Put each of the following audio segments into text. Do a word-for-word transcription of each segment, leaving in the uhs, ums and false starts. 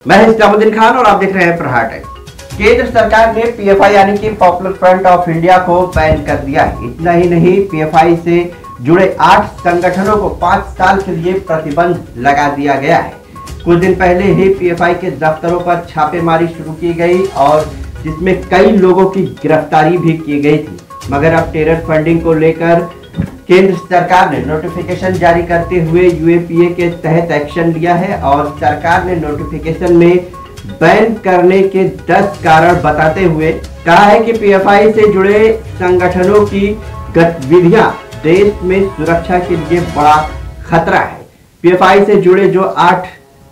मैं इस्लामुद्दीन खान और आप देख रहे हैं प्रहार टाइम्स। केंद्र सरकार ने पीएफआई यानी कि पॉपुलर फ्रंट ऑफ इंडिया को बैन कर दिया है। इतना ही नहीं, पीएफआई से जुड़े आठ संगठनों को पाँच साल के लिए प्रतिबंध लगा दिया गया है। कुछ दिन पहले ही पीएफआई के दफ्तरों पर छापेमारी शुरू की गई और जिसमें कई लोगों की गिरफ्तारी भी की गई थी, मगर अब टेरर फंडिंग को लेकर केंद्र सरकार ने नोटिफिकेशन जारी करते हुए यूएपीए के तहत एक्शन लिया है और सरकार ने नोटिफिकेशन में बैन करने के दस कारण बताते हुए कहा है कि पीएफआई से जुड़े संगठनों की गतिविधियां देश में सुरक्षा के लिए बड़ा खतरा है। पीएफआई से जुड़े जो आठ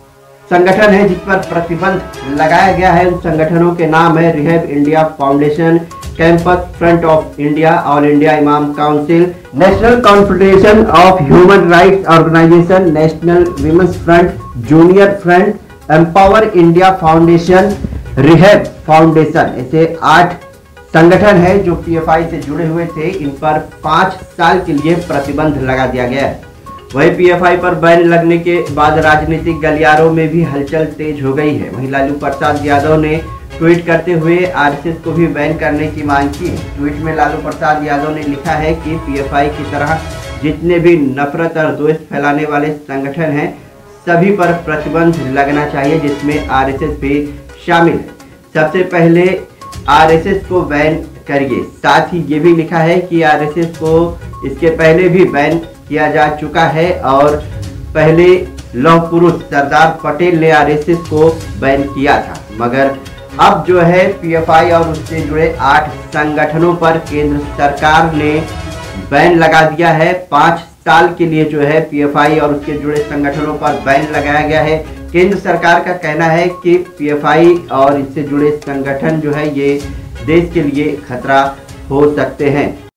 संगठन है जिस पर प्रतिबंध लगाया गया है, उन संगठनों के नाम है rehab India foundation, campus front of India, all India imam council, national confederation of human rights organisation, national women's front, junior front, empower India foundation, rehab foundation. ऐसे आठ संगठन है जो पीएफआई से जुड़े हुए थे। इन पर पाँच साल के लिए प्रतिबंध लगा दिया गया है। वहीं पीएफआई पर बैन लगने के बाद राजनीतिक गलियारों में भी हलचल तेज हो गई है। वहीं लालू प्रसाद यादव ने ट्वीट करते हुए आरएसएस को भी बैन करने की मांग की है। ट्वीट में लालू प्रसाद यादव ने लिखा है कि पीएफआई की तरह जितने भी नफरत और द्वेष फैलाने वाले संगठन हैं, सभी पर प्रतिबंध लगना चाहिए, जिसमें आरएसएस भी शामिल है। सबसे पहले आरएसएस को बैन करिए। साथ ही ये भी लिखा है कि आरएसएस को इसके पहले भी बैन किया जा चुका है और पहले लौह पुरुष सरदार पटेल ने आरएसएस को बैन किया था, मगर अब जो है पीएफआई और उससे जुड़े आठ संगठनों पर केंद्र सरकार ने बैन लगा दिया है। पाँच साल के लिए जो है पीएफआई और उसके जुड़े संगठनों पर बैन लगाया गया है। केंद्र सरकार का कहना है कि पीएफआई और इससे जुड़े संगठन जो है ये देश के लिए खतरा हो सकते हैं।